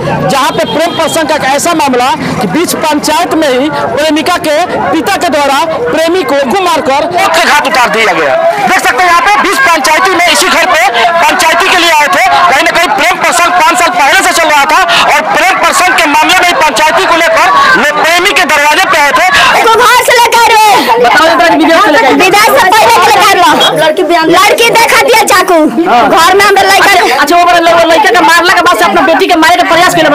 जहां पे प्रेम प्रसंग का एक ऐसा मामला कि बीच पंचायत में ही प्रेमिका के पिता के द्वारा प्रेमी को गो मारकर के घाट उतार दिया गया। देख सकते हैं यहाँ पे बीच पंचायती में इसी घर पे पंचायती के लिए आए थे। कहीं न कहीं प्रेम प्रसंग 5 साल पहले से चल रहा था और प्रेम प्रसंग के मामले में पंचायती को लेकर प्रेमी के दरवाजे पे आए थे। लड़की देखा दिया चाकू घर में हम लड़का। अच्छा वो लड़का का मारला के बाद से अपना बेटी के मारे का प्रयास किया।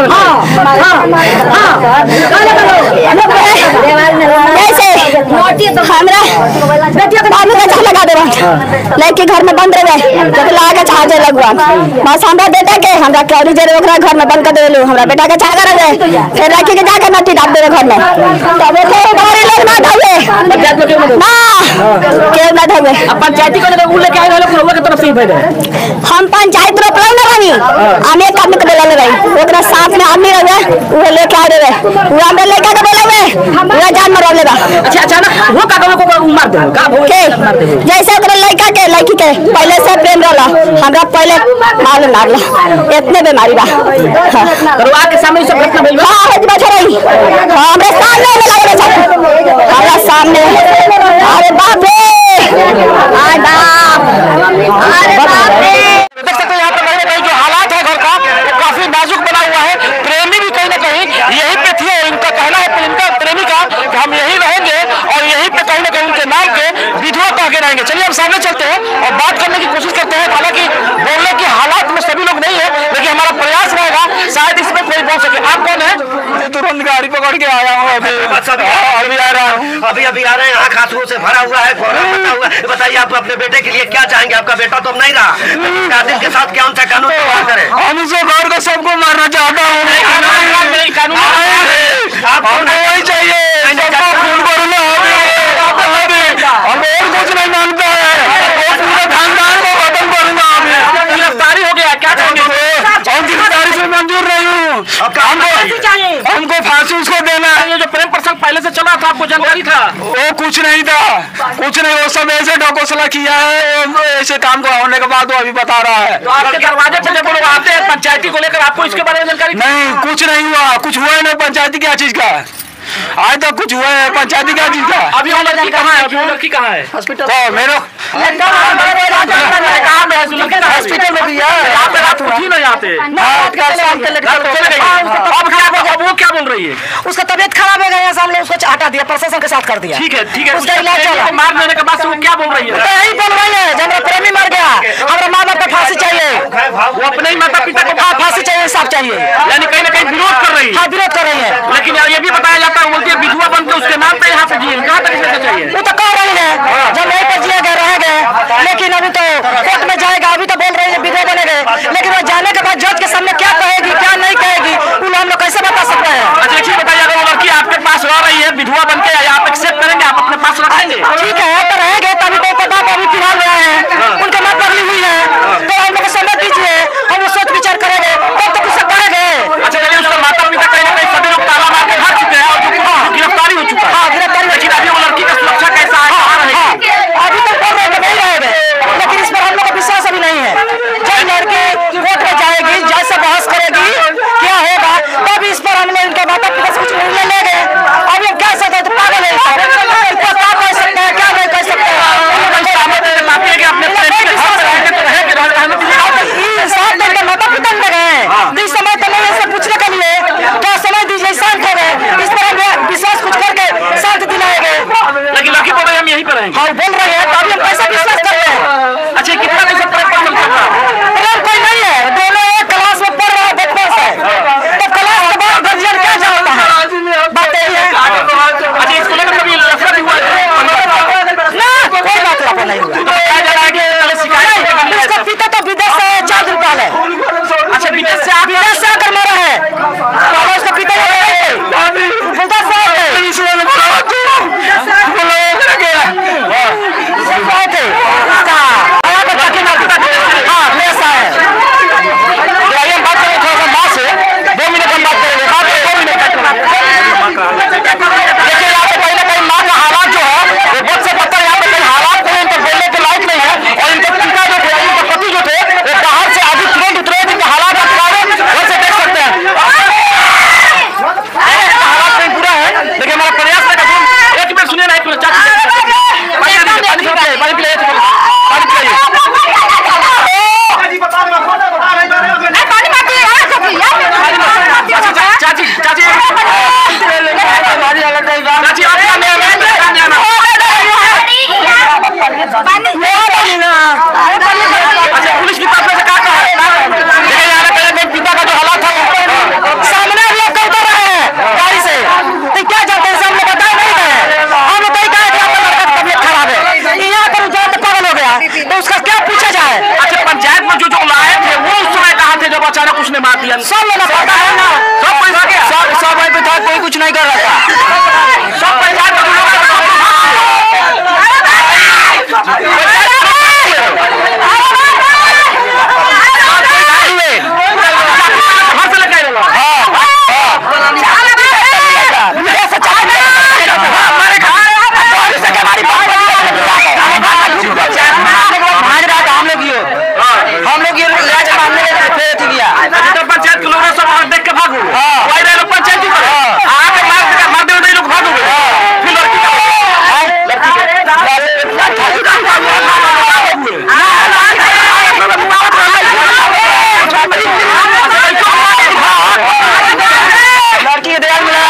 लगा दे लड़की घर में बंद रहे लागे छाजे लगवा बस हमरा बेटा के हमरा कौड़ी जे घर में बंद कर देलू। हमरा बेटा के छागा रहे फिर लड़की के जाके नटी डाल देवे घर में तब बड़े लोग ना धवे ना के ना धवे। पंचायती को लेकर लेके आए लोग लोगों की तरफ से भेज हम पंचायत रोपला ना रही हम एक आदमी के बोला रही ओकरा साथ में आदमी रहे वो लेके आ रहे वो हमरा लेके के बोले वो जान मार लेबा। अच्छा अचानक वो का को मार दे का के जैसे ओकरा लड़का के लड़की के पहले से प्रेम रहला हमरा पहले मार मारला इतने बीमारी बा करवा के सामने सब घटना भइल बा। हां है बच्चा रही हमरे सामने लगा हमरा सामने। अरे बाप रे अरे बाप रे देख सकते हैं यहाँ पे कहीं जो हालात है घर का वो काफी नाजुक बना हुआ है। प्रेमी भी कहीं ना कहीं यहीं पे थे। इनका कहना है इनका प्रेमी का कि हम यहीं रहेंगे और यहीं पे कहीं ना कहीं उनके नाम के विधवा कह के रहेंगे। चलिए हम सामने चलते हैं और बात करने की कोशिश करते हैं। हालांकि बोलने की हालात में सभी लोग नहीं है लेकिन हमारा प्रयास रहेगा शायद इसमें कोई बोल सके। आप कौन है? तुरंत गाड़ी पकड़ के आया हूँ अभी आ रहा हूँ अभी आ रहे हैं। आँख आंसुओं से भरा हुआ है बताइए आप अपने बेटे के लिए क्या चाहेंगे? आपका बेटा तो अब नहीं रहा, कातिल के साथ क्या उनका कानून व्यवहार करें? हम उसे घर को सबको मारना चाहता हूँ। आपको वही चाहिए हम और कुछ नहीं मानता है। पूरे खानदान को खत्म करूंगा। गिरफ्तारी हो गया क्या कहेंगे? हम गिरफ्तारी से मंजूर नहीं हूँ। हमको फांसी उसको देना है। ये जो प्रेम प्रसंग पहले से चला था आपको जानकारी था? वो कुछ नहीं था कुछ नहीं। वो सब ऐसे ढकोसला किया है ऐसे काम को होने के बाद वो अभी बता रहा है। तो आपके दरवाजे पे जब लोग आते हैं पंचायती को लेकर आपको इसके बारे में जानकारी नहीं? कुछ नहीं हुआ कुछ हुआ है ना। पंचायती क्या चीज का आज तक कुछ हुआ है? पंचायती क्या चीज का? अभी वो लड़की कहाँ है? अभी वो लड़की कहाँ है? हॉस्पिटल मेरे हॉस्पिटल में भी है। यहाँ पे रात उठी ना यहाँ पे अब वो क्या बोल रही है? उसका तबीयत खराब हो गया सामने उसको हटा दिया प्रशासन के साथ कर दिया। ठीक है उसका इलाज चला। मार देने के बाद वो क्या बोल रही है? यही बोल रही है जब मेरा प्रेमी मर गया हमारा माँ बाप को फांसी चाहिए। वो अपने ही माता पिता को फांसी चाहिए सब चाहिए यानी कहीं ना कहीं विरोध कर रही है। हाँ विरोध कर रही है लेकिन ये भी बताया जाता है बोलती है विधवा बन के उसके नाम पे यहाँ पे जिए। कहाँ तक इसमें चाहिए? वो तो कह रही है जब यहीं पर जिए गए रह गए लेकिन अभी तो कोर्ट में जाएगा। अभी तो बोल रही है विधवा बने गए लेकिन वो जाने के बाद जज के सामने क्या कहेगी क्या नहीं कहेगी उन्हें हम लोग कैसे बता सकते हैं? अच्छा ठीक बताइए अगर वो लड़की आपके पास रह रही है विधवा बन के आप एक्सेप्ट करेंगे? आप अपने पास रखेंगे? ठीक है तो रहेंगे तभी तो पता अभी फिलहाल रहे हैं उनके माँ पगली हुई है तो हम लोग समय दीजिए हम सोच विचार करेंगे तब तो कुछ करेंगे। अच्छा चलिए उसका माता पिता कहीं ना कहीं सभी लोग ताला मार के भाग चुके हैं और गिरफ्तारी हो चुका है। हाँ गिरफ्तारी। लेकिन अभी वो लड़की का सुरक्षा कैसा है? अभी तक बोल रहे नहीं रहेंगे लेकिन इस पर हम लोग का विश्वास अभी नहीं है। जब लड़की कोर्ट में जाएगी जज से बहस कुछ नहीं कर रहा था। सब पंचायत पंचायत के लोग सब देख के भागो पंचायत लड़की दयाल में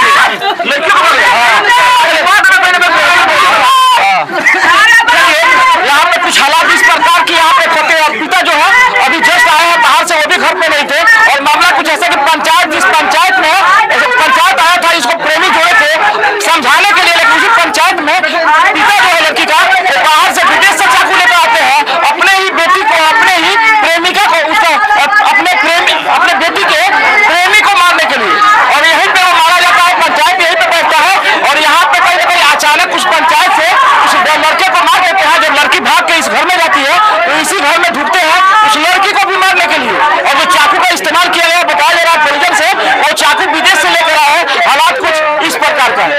यहाँ पे कुछ हालात इस प्रकार की यहाँ पे पिता जो है अभी जस्ट आए हैं बाहर से, वो भी घर पे नहीं थे। और मामला कुछ ऐसा कि जिस पंचायत में पंचायत आया था, इसको प्रेमी जोड़े थे समझाने के लिए, लेकिन उसी पंचायत में पिता जो है लड़की का बाहर से विदेश से चाकू लेकर आते हैं अपने ही बेटी को, अपने ही प्रेमिका को, उसका अपने बेटी के प्रेमी को मारने के लिए। और यहीं पे वो मारा जाता है, पंचायत यहीं पे बैठता है। और यहाँ पे कहीं ना कहीं अचानक उस पंचायत से उस लड़के को मार देते हैं। जब लड़की भाग के इस घर में जाती है तो इसी घर में ढुकते हैं उस लड़की को भी मारने के लिए। और जो चाकू का इस्तेमाल किया गया बताया जा रहा है परिजन से, वो चाकू विदेश से लेकर आए हैं। हालात कुछ इस प्रकार का है।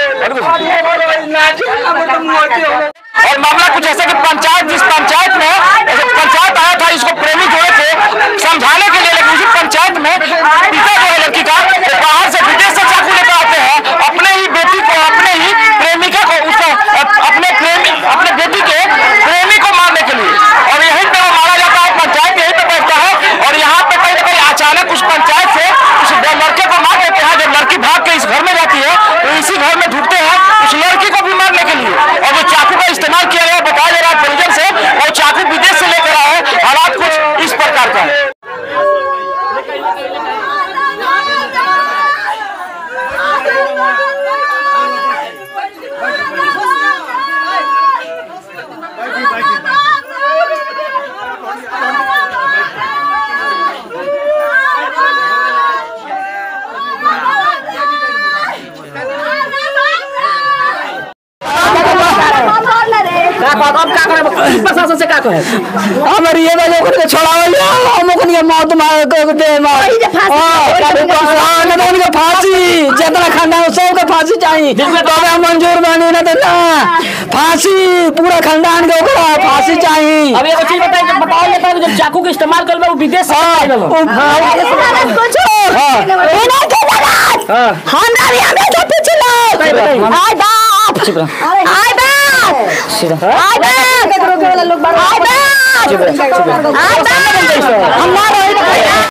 और मामला कुछ ऐसा कि जिस पंचायत में पंचायत आया था, इसको प्रेमी जोड़े थे समझाने के लिए, लेकिन उसी पंचायत में पिता जो है लड़की का बाहर से विदेश से चाकू लेकर आते हैं अपने ही बेटी को, अपने ही प्रेमिका को, उसका अपने बेटी के प्रेमी को मारने के लिए। और यहीं पे वो मारा जाता है, पंचायत यहीं पे बैठता है। और यहाँ पे कहीं ना कहीं अचानक उस पंचायत से उस लड़के को मार देते हैं। जब लड़की भाग के इस घर में जाती है तो इसी घर में ढुकते हैं उस लड़की को भी मारने के लिए। और जो चाकू का इस्तेमाल किया गया बताया जा रहा है परिजन से, वो चाकू विदेश से लेकर आए हैं। हालात कुछ इस प्रकार का है। प्रशासन से क्या कहे हमारी ये वजह को छोड़ाओ हम उनके मौत मार दे उनके फांसी जितना खानदान सबके फांसी चाहिए मंजूर बनी ना देना फांसी पूरा खानदान के ऊपर फांसी चाहिए। अब एक चीज बताओ जाता है जब चाकू का इस्तेमाल कर वो विदेश से हमारा